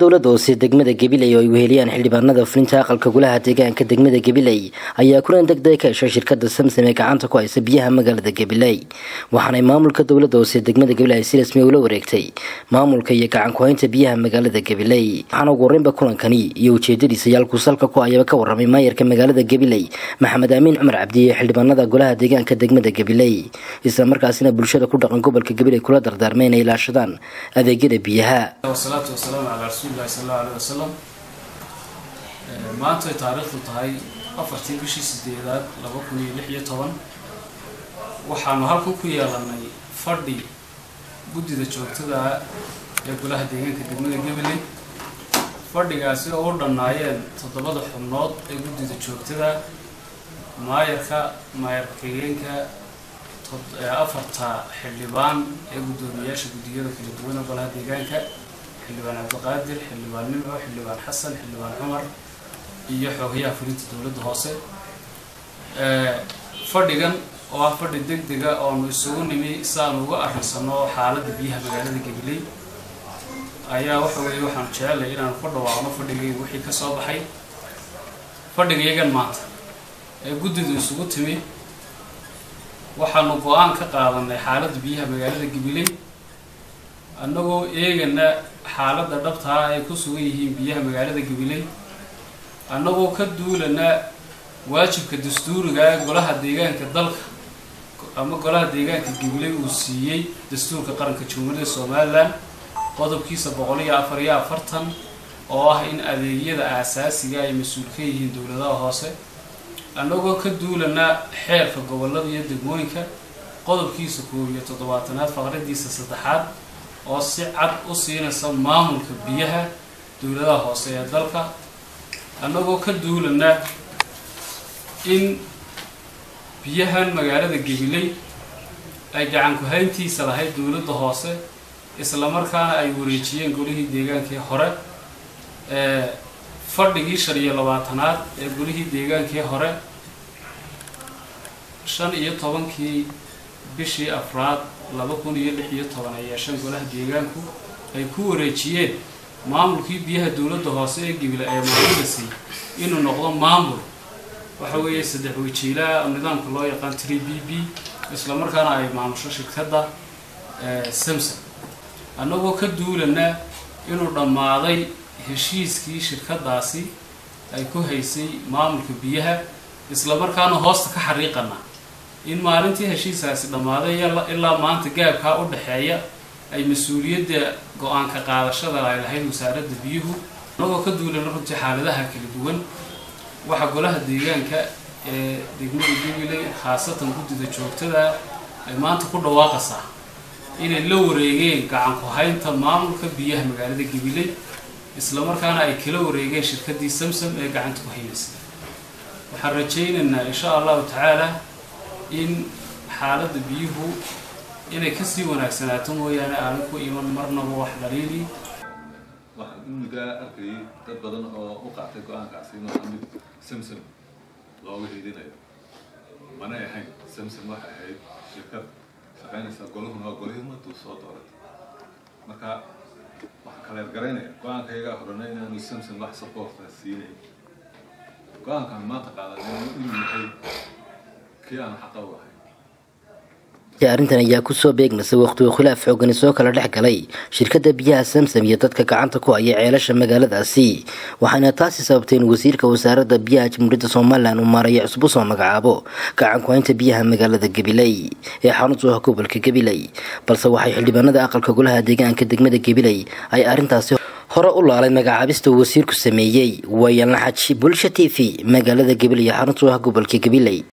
dowladda hoose degmada Gabiley oo ay weheliyaan xildhibaanada Fulinta aqalka Golaha Deeganka degmada Gabiley ayaa kulan degdeg ka yeeshay shirkada Zamzam ee gacanta ku haysa biyaha magaalada Gabiley waxaana maamulka dowladda hoose degmada Gabiley si rasmi ah ula wareegtay maamulka iyo gacan ku haynta biyaha magaalada Gabiley waxaana ugu horeynba kulankani iyo ujeedadiisa yaalku salka ku ayaba ka warramay maayarka magaalada Gabiley Maxamed Amiin Cumar Cabdi ee xildhibaanada Golaha Deeganka degmada Gabiley isla markaasina bulshada ku dhaqan gobolka Gabiley kula dardaarmeen inay ilaashadaan adeegyada biyaha. والسلام على رسول الله صلى الله عليه وسلم. ما أنت تاريخ الطهي أفرتي بشي سديدات لبكوني لحية طبعا. وحنا هالكم كويا لنا فردي بدي ذا شوكت ذا يقولها ديجان كدمنا قبلي. فردي قاسي أورد النايل تطبق الحمرات بدي ذا شوكت ذا ما يركيين ك أفرتا حلبان يقولون ياشي بدي ذا كدمنا قولها ديجان ك حلبان عبد القادر حلبان نبع حلبان حسن حلبان عمر يحو هي فرينتا دولة هوسة فرديان أو فرد دقدقة أو نسون نمي سانو أحسنو حالة بيها مجالة قبلي أيا وحوي وحن شال إلى الفرد وعنا فرديان وحي كسب حي فرديان يجن مات جود السقوط تمي وحن قوان كقارن حالة بيها مجالة قبلي أنه يجن حالة دبتها يكسوه بيها مجالة قبلي أنه كدو لنا واجب كدستور جاء قلها ديجان كدلك أما قلها ديجان كقبلي وسيء دستور كقرن كشمول الصومال قضب كيس بقولي أفريا فرتن أو إن أذية أساس جاي مسؤول فيه دولة هاسة أنه كدو لنا حير في قبلة يد الموينك قضب كيس كوي تطبعتنا فقرة دي ستحاد oo si cad u siinaysa maamulka biyaha dawladda hoose ee dalka anagoo ka duulana in biyahan magaalada Gabiley ay gacan ku hayntiisa lahayd dawladda hoose isla markaana ay wareejiyeen golihii deegaanka hore fadhigii 25aad ee golihii deegaanka hore 15kii bishii afraad 2016 ay yeeshan Golaha Deegaanku ay ku wareejiyeen maamulkii biyaha dawladda hoose ee Gabiley ay maamulisay inuu noqdo maamul waxa weeye saddex wajiila nidaamka loo yaqaan 3BB isla markaana ay maamusho shirkada Zamzam anagoo ka duulana inuu dhamaaday heshiiskii shirkadaasi ay ku haysay maamulka biyaha isla markaana hoosta ka xariiqana in maalintii heshiiskaasi dhamaaday ilaa maanta gaabka u dhaxeeya ay mas'uuliyadda go'aan ka qaadashada ay lahayd wasaaradda biyuhu anagoo ka duulan runtii xaaladaha kala duwan waxa Golaha Deegaanka ee degmada Gabiley khaasatan gudida joogtada ay maanta ku dhawaaqaysaa inay la wareegeen gacan ku haynta maamulka biyaha magaalada Gabiley isla markaana ay kala wareegeen shirkadii Zamzam ee gacanta ku haysay waxaan rajaynaynaa insha Allah ta'ala in xaaladda biyuhu inay ka sii wanaagsanaato mooyaane aan ku iman marnaba wax dhaliili waxa muddo arkay dad badan oo u qaatay go'aankaasi inuu xamid Zamzam looga heedinayo mana ahayn Zamzam waxa ahayd shirkad shaqaynaysa golahuna tuu soo dooray marka waxa kale garanay go'aankayga horena inaan Zamzam wax support siinay go'aankan maanta qaadanay inuu yahay arrintan ayaa ku soo beegmasay waqti uu khilaaf xooggan soo kala dhex galay shirkada biyaha Zamzam iyo dadka gacanta ku haya ceelasha magaaladaasi waxaana taasi sababtay in wasiirka wasaaradda biyaha Jamhuuriyadda Soomaaliland uu maareeyo cusub soo magacaabo gacan ku haynta biyaha magaalada Gabiley ee xarunta gobolka Gabiley balse waxay xildhibaanada aqalka Golaha Deegaanka degmada Gabiley ay arrintaasi hore u laalay magacaabista wasiirku sameeyay wayaan la xaj bulsha TV magaalada Gabiley xarunta gobolka Gabiley.